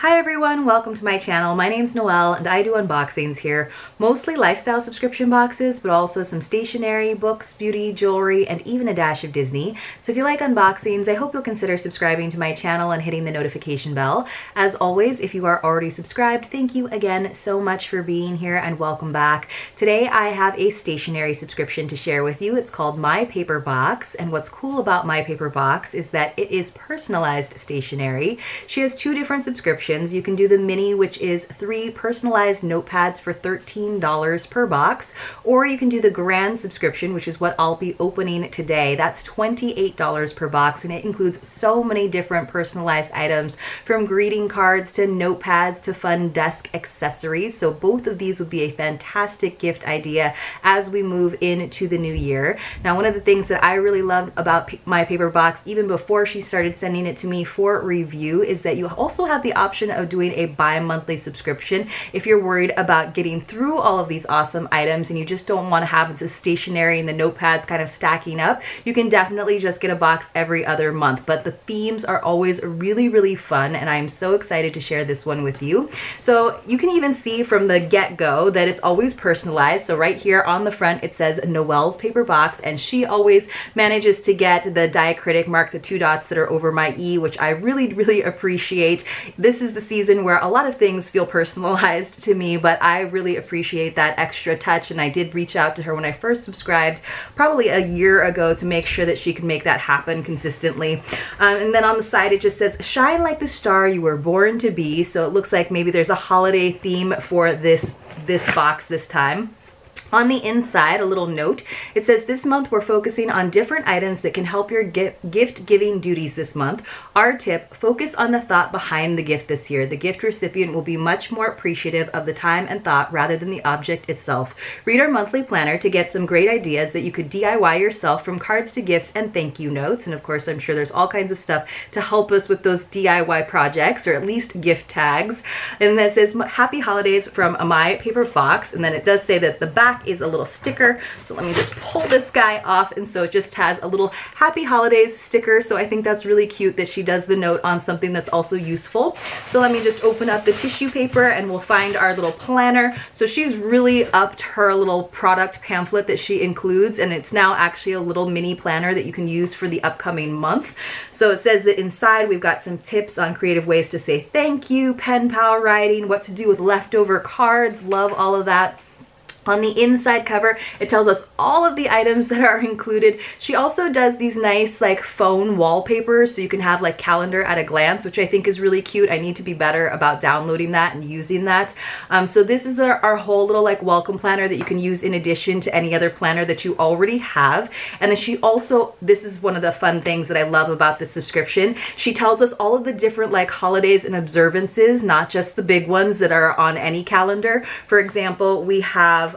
Hi everyone, welcome to my channel. My name's Noelle and I do unboxings here, mostly lifestyle subscription boxes, but also some stationery, books, beauty, jewelry, and even a dash of Disney. So if you like unboxings, I hope you'll consider subscribing to my channel and hitting the notification bell. As always, if you are already subscribed, thank you again so much for being here and welcome back. Today I have a stationery subscription to share with you. It's called My Paper Box, and what's cool about My Paper Box is that it is personalized stationery. She has two different subscriptions. You can do the mini, which is 3 personalized notepads for $13 per box, or you can do the grand subscription, which is what I'll be opening today. That's $28 per box, and it includes so many different personalized items, from greeting cards to notepads to fun desk accessories. So both of these would be a fantastic gift idea as we move into the new year. Now, one of the things that I really love about My Paper Box, even before she started sending it to me for review, is that you also have the option of doing a bi-monthly subscription. If you're worried about getting through all of these awesome items and you just don't want to have the stationery and the notepads kind of stacking up, you can definitely just get a box every other month. But the themes are always really fun, and I'm so excited to share this one with you. So you can even see from the get-go that it's always personalized. So right here on the front it says Noelle's Paper Box, and she always manages to get the diacritic mark, the 2 dots that are over my E, which I really appreciate. This is the season where a lot of things feel personalized to me, but I really appreciate that extra touch, and I did reach out to her when I first subscribed probably a year ago to make sure that she could make that happen consistently. And then on the side it just says, "Shine like the star you were born to be." So it looks like maybe there's a holiday theme for this box this time. On the inside, a little note, it says, "This month we're focusing on different items that can help your gift-giving duties this month. Our tip, focus on the thought behind the gift this year. The gift recipient will be much more appreciative of the time and thought rather than the object itself. Read our monthly planner to get some great ideas that you could DIY yourself, from cards to gifts and thank you notes." And of course, I'm sure there's all kinds of stuff to help us with those DIY projects, or at least gift tags. And then it says, "Happy Holidays from My Paper Box." And then it does say that the back is a little sticker. So let me just pull this guy off, and so it just has a little Happy Holidays sticker. So I think that's really cute that she does the note on something that's also useful. So let me just open up the tissue paper and we'll find our little planner. So she's really upped her little product pamphlet that she includes, and it's now actually a little mini planner that you can use for the upcoming month. So it says that inside we've got some tips on creative ways to say thank you, pen pal writing, what to do with leftover cards. Love all of that. On the inside cover, it tells us all of the items that are included. She also does these nice like phone wallpapers, so you can have like calendar at a glance, which I think is really cute. I need to be better about downloading that and using that. So this is our whole little like welcome planner that you can use in addition to any other planner that you already have. And then she also, this is one of the fun things that I love about this subscription, she tells us all of the different like holidays and observances, not just the big ones that are on any calendar. For example, we have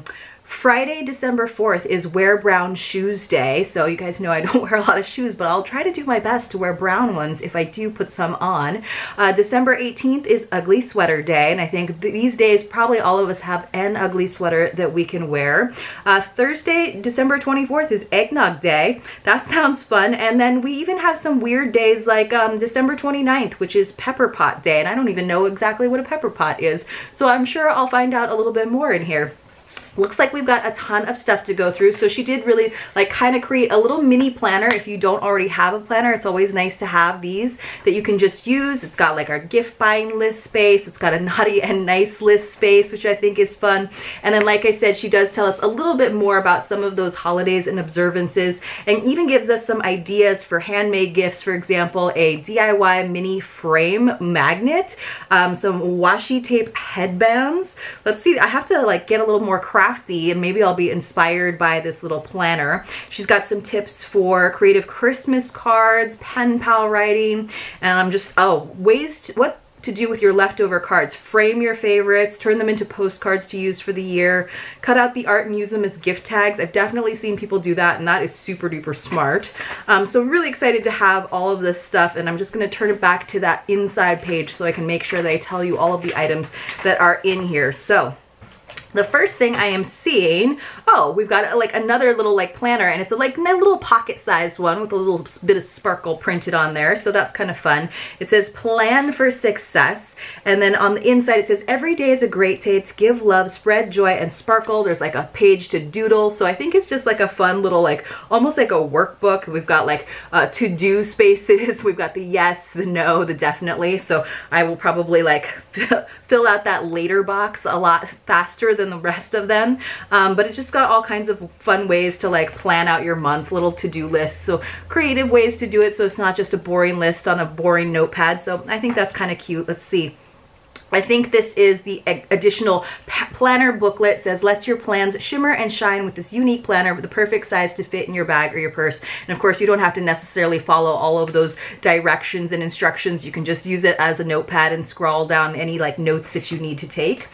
Friday, December 4th is Wear Brown Shoes Day. So you guys know I don't wear a lot of shoes, but I'll try to do my best to wear brown ones if I do put some on. December 18th is Ugly Sweater Day, and I think these days probably all of us have an ugly sweater that we can wear. Thursday, December 24th is Eggnog Day. That sounds fun. And then we even have some weird days like December 29th, which is Pepper Pot Day, and I don't even know exactly what a pepper pot is. So I'm sure I'll find out a little bit more in here. Looks like we've got a ton of stuff to go through. So she did really like kind of create a little mini planner. If you don't already have a planner, it's always nice to have these that you can just use. It's got like our gift buying list space. It's got a naughty and nice list space, which I think is fun. And then, like I said, she does tell us a little bit more about some of those holidays and observances, and even gives us some ideas for handmade gifts. For example, a DIY mini frame magnet, some washi tape headbands. Let's see, I have to like get a little more crafty, and maybe I'll be inspired by this little planner. She's got some tips for creative Christmas cards, pen pal writing, and I'm just, what to do with your leftover cards. Frame your favorites, turn them into postcards to use for the year, cut out the art and use them as gift tags. I've definitely seen people do that, and that is super duper smart. So really excited to have all of this stuff, and I'm just going to turn it back to that inside page so I can make sure that I tell you all of the items that are in here. So The first thing I am seeing, oh, we've got like another little like planner, and it's a like little pocket sized one with a little bit of sparkle printed on there. So that's kind of fun. It says plan for success. And then on the inside it says every day is a great day to give love, spread joy and sparkle. There's like a page to doodle. So I think it's just like a fun little like almost like a workbook. We've got like to-do spaces. We've got the yes, the no, the definitely. So I will probably like fill out that later box a lot faster than the rest of them, but it's just got all kinds of fun ways to like plan out your month, little to-do lists, so creative ways to do it so it's not just a boring list on a boring notepad. So I think that's kind of cute. Let's see. I think this is the additional planner booklet. It says, lets your plans shimmer and shine with this unique planner with the perfect size to fit in your bag or your purse. And of course, you don't have to necessarily follow all of those directions and instructions. You can just use it as a notepad and scroll down any like notes that you need to take.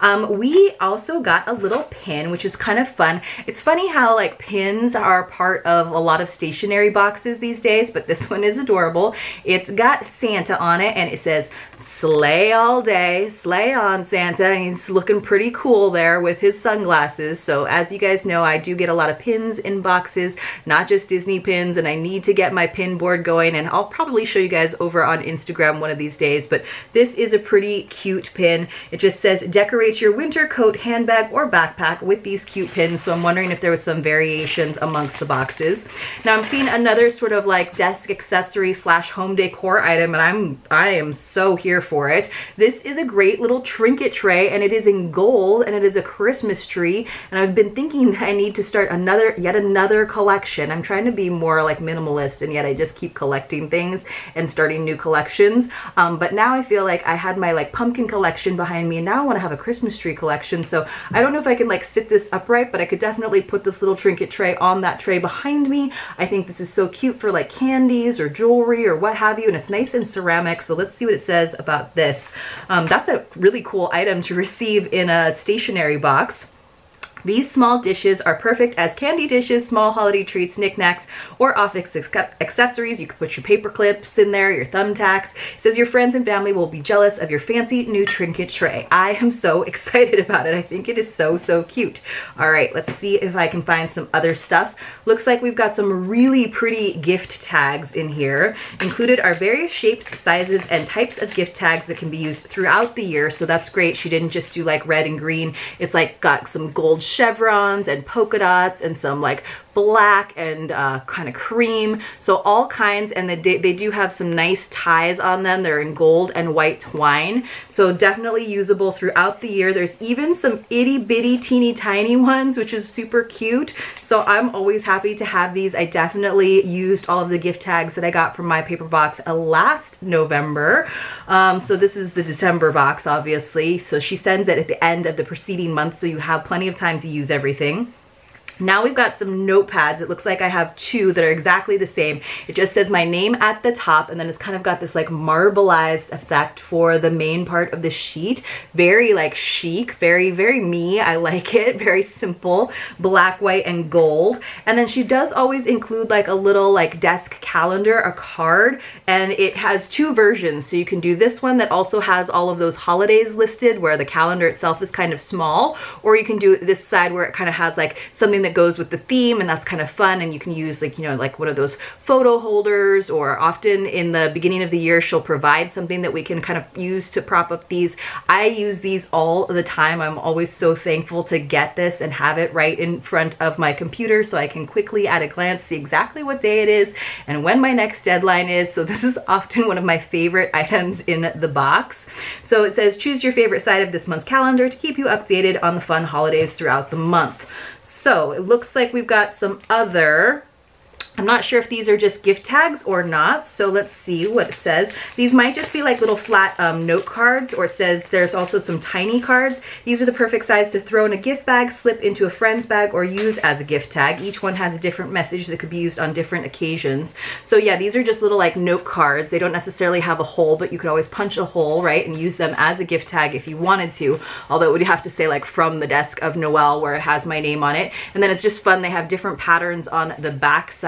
We also got a little pin, which is kind of fun. It's funny how like pins are part of a lot of stationery boxes these days, but this one is adorable. It's got Santa on it, and it says, "Slay all day, slay on Santa," and he's looking pretty cool there with his sunglasses. So as you guys know, I do get a lot of pins in boxes, not just Disney pins, and I need to get my pin board going, and I'll probably show you guys over on Instagram one of these days. But this is a pretty cute pin. It just says, decorate your winter coat, handbag, or backpack with these cute pins. So I'm wondering if there was some variations amongst the boxes. Now I'm seeing another sort of like desk accessory slash home decor item, and I am so here for it. This is a great little trinket tray, and it is in gold, and it is a Christmas tree. And I've been thinking that I need to start yet another collection. I'm trying to be more like minimalist, and yet I just keep collecting things and starting new collections. But now I feel like I had my like pumpkin collection behind me, and now I want to have a Christmas tree collection. So I don't know if I can like sit this upright, but I could definitely put this little trinket tray on that tray behind me. I think this is so cute for like candies or jewelry or what have you, and it's nice and ceramic. So let's see what it says about this. That's a really cool item to receive in a stationery box. These small dishes are perfect as candy dishes, small holiday treats, knickknacks, or office accessories. You can put your paper clips in there, your thumbtacks. It says your friends and family will be jealous of your fancy new trinket tray. I am so excited about it. I think it is so, so cute. All right, let's see if I can find some other stuff. Looks like we've got some really pretty gift tags in here. Included are various shapes, sizes, and types of gift tags that can be used throughout the year. So that's great. She didn't just do like red and green. It's like got some gold chevrons and polka dots and some like black and kind of cream, so all kinds. And they do have some nice ties on them. They're in gold and white twine, so definitely usable throughout the year. There's even some itty bitty teeny tiny ones, which is super cute. So I'm always happy to have these. I definitely used all of the gift tags that I got from my paper box last November. So this is the December box, obviously. So she sends it at the end of the preceding month, so you have plenty of time to use everything. Now we've got some notepads. It looks like I have two that are exactly the same. It just says my name at the top, and then it's kind of got this like marbleized effect for the main part of the sheet. Very like chic, very, very me. I like it. Very simple, black, white, and gold. And then she does always include like a little like desk calendar, a card, and it has two versions. So you can do this one that also has all of those holidays listed, where the calendar itself is kind of small, or you can do this side where it kind of has like something that goes with the theme, and that's kind of fun. And you can use like, you know, like one of those photo holders, or often in the beginning of the year she'll provide something that we can kind of use to prop up these. I use these all the time. I'm always so thankful to get this and have it right in front of my computer, so I can quickly at a glance see exactly what day it is and when my next deadline is. So this is often one of my favorite items in the box. So it says choose your favorite side of this month's calendar to keep you updated on the fun holidays throughout the month. So it looks like we've got some other, I'm not sure if these are just gift tags or not, so let's see what it says. These might just be like little flat note cards, or it says there's also some tiny cards. These are the perfect size to throw in a gift bag, slip into a friend's bag, or use as a gift tag. Each one has a different message that could be used on different occasions. So yeah, these are just little like note cards. They don't necessarily have a hole, but you could always punch a hole, right, and use them as a gift tag if you wanted to, although it would have to say like from the desk of Noelle, where it has my name on it. And then it's just fun. They have different patterns on the back side.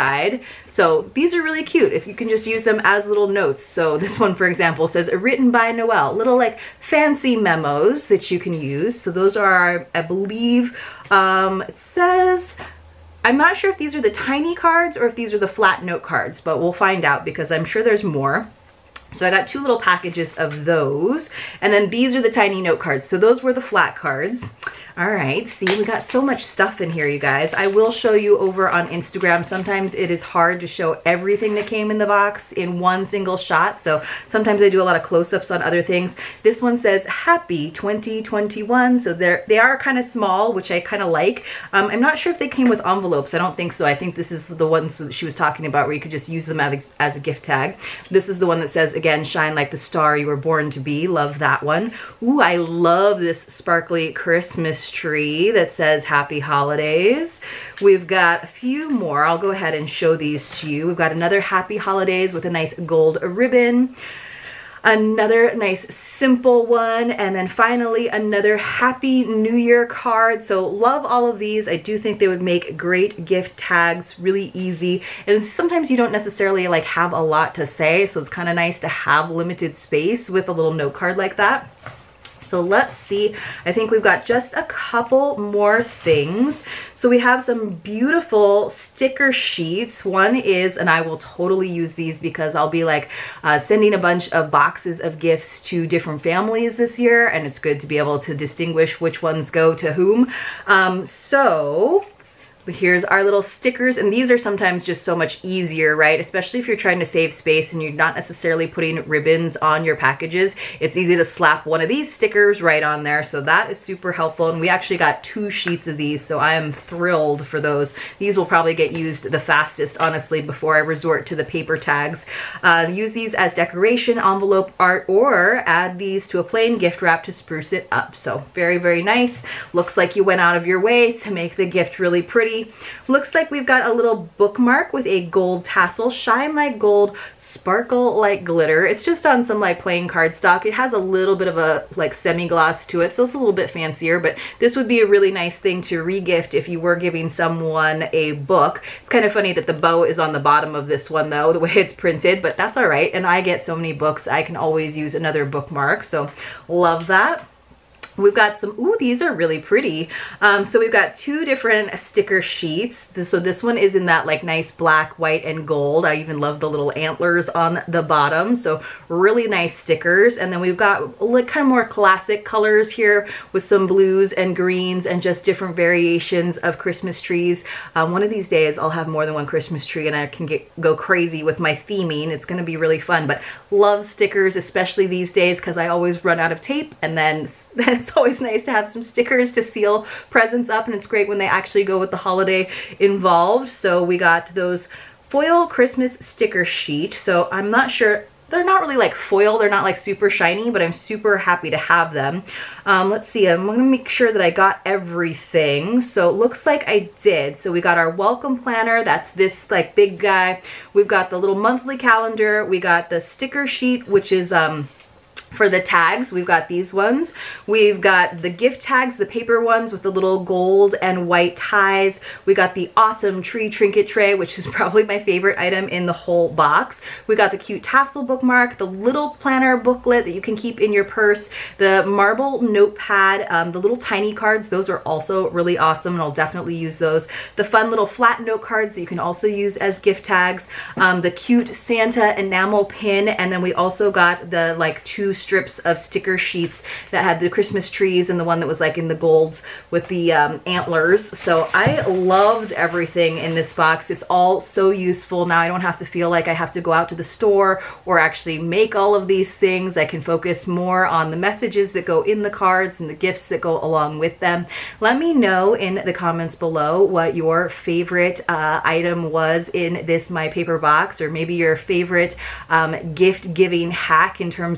side. So these are really cute. If you can just use them as little notes. So this one, for example, says written by Noelle. Little like fancy memos that you can use. So those are, I believe, it says, I'm not sure if these are the tiny cards or if these are the flat note cards, but we'll find out because I'm sure there's more. So I got 2 little packages of those, and then these are the tiny note cards. So those were the flat cards. All right, see, we got so much stuff in here, you guys. I will show you over on Instagram. Sometimes it is hard to show everything that came in the box in one single shot. So sometimes I do a lot of close-ups on other things. This one says Happy 2021. So they are kind of small, which I kind of like. I'm not sure if they came with envelopes. I don't think so. I think this is the ones that she was talking about where you could just use them as a gift tag. This is the one that says, again, shine like the star you were born to be. Love that one. Ooh, I love this sparkly Christmas tree that says Happy Holidays. We've got a few more. I'll go ahead and show these to you. We've got another Happy Holidays with a nice gold ribbon. Another nice simple one, and then finally another Happy New Year card. So love all of these. I do think they would make great gift tags, really easy. And sometimes you don't necessarily like have a lot to say, so it's kind of nice to have limited space with a little note card like that. So let's see, I think we've got just a couple more things. So we have some beautiful sticker sheets. One is, and I will totally use these because I'll be like sending a bunch of boxes of gifts to different families this year, and it's good to be able to distinguish which ones go to whom. But here's our little stickers, and these are sometimes just so much easier, right? Especially if you're trying to save space and you're not necessarily putting ribbons on your packages. It's easy to slap one of these stickers right on there, so that is super helpful. And we actually got 2 sheets of these, so I am thrilled for those. These will probably get used the fastest, honestly, before I resort to the paper tags. Use these as decoration, envelope art, or add these to a plain gift wrap to spruce it up. So very, very nice. Looks like you went out of your way to make the gift really pretty. Looks like we've got a little bookmark with a gold tassel, shine like gold, sparkle like glitter. It's just on some like plain cardstock. It has a little bit of a like semi-gloss to it, so it's a little bit fancier, but this would be a really nice thing to re-gift if you were giving someone a book. It's kind of funny that the bow is on the bottom of this one though, the way it's printed, but that's all right. And I get so many books, I can always use another bookmark, so love that. We've got some, ooh, these are really pretty. So we've got 2 different sticker sheets. So this one is in that like nice black, white, and gold. I even love the little antlers on the bottom. So really nice stickers. And then we've got like kind of more classic colors here with some blues and greens and just different variations of Christmas trees. One of these days I'll have more than one Christmas tree and I can go crazy with my theming. It's gonna be really fun, but love stickers, especially these days because I always run out of tape, and then it's always nice to have some stickers to seal presents up, and it's great when they actually go with the holiday involved. So we got those foil Christmas sticker sheet. So I'm not sure, they're not really like foil, they're not like super shiny, but I'm super happy to have them. Let's see, I'm gonna make sure that I got everything. So it looks like I did. So we got our welcome planner, that's this like big guy. We've got the little monthly calendar. We got the sticker sheet, which is for the tags. We've got these ones. We've got the gift tags, the paper ones with the little gold and white ties. We got the awesome tree trinket tray, which is probably my favorite item in the whole box. We got the cute tassel bookmark, the little planner booklet that you can keep in your purse, the marble notepad, the little tiny cards. Those are also really awesome, and I'll definitely use those. The fun little flat note cards that you can also use as gift tags, the cute Santa enamel pin, and then we also got the like 2 strips of sticker sheets that had the Christmas trees and the one that was like in the golds with the antlers. So I loved everything in this box. It's all so useful. Now I don't have to feel like I have to go out to the store or actually make all of these things. I can focus more on the messages that go in the cards and the gifts that go along with them. Let me know in the comments below what your favorite item was in this My Paper box, or maybe your favorite gift giving hack in terms of wrapping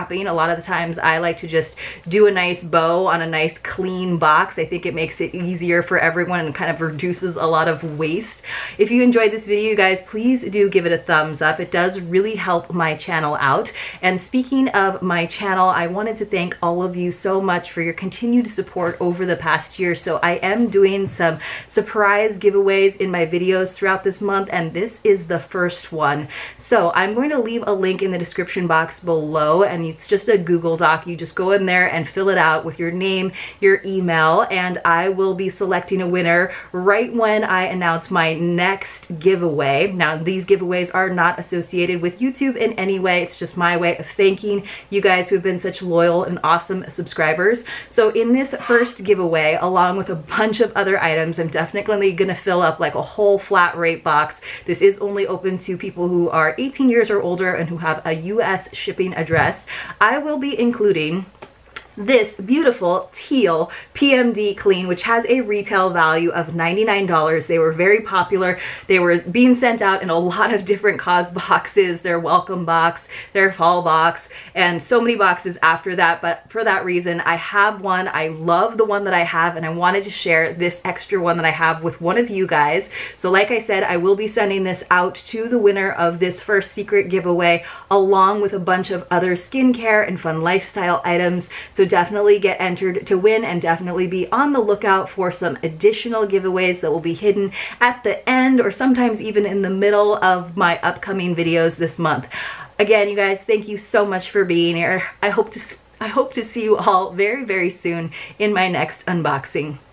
wrapping. A lot of the times I like to just do a nice bow on a nice clean box. I think it makes it easier for everyone and kind of reduces a lot of waste. If you enjoyed this video, you guys, please do give it a thumbs up. It does really help my channel out. And speaking of my channel, I wanted to thank all of you so much for your continued support over the past year. So I am doing some surprise giveaways in my videos throughout this month, and this is the first one. So I'm going to leave a link in the description box below, and it's just a Google Doc. You just go in there and fill it out with your name, your email, and I will be selecting a winner right when I announce my next giveaway. Now, these giveaways are not associated with YouTube in any way. It's just my way of thanking you guys who have been such loyal and awesome subscribers. So in this first giveaway, along with a bunch of other items, I'm definitely going to fill up like a whole flat rate box. This is only open to people who are 18 years or older and who have a US shipping address. I will be including this beautiful teal PMD clean, which has a retail value of $99. They were very popular. They were being sent out in a lot of different cause boxes, their welcome box, their fall box, and so many boxes after that. But for that reason, I have one. I love the one that I have, and I wanted to share this extra one that I have with one of you guys. So like I said, I will be sending this out to the winner of this first secret giveaway, along with a bunch of other skincare and fun lifestyle items. So definitely get entered to win, and definitely be on the lookout for some additional giveaways that will be hidden at the end or sometimes even in the middle of my upcoming videos this month. Again, you guys, thank you so much for being here. I hope to see you all very, very soon in my next unboxing.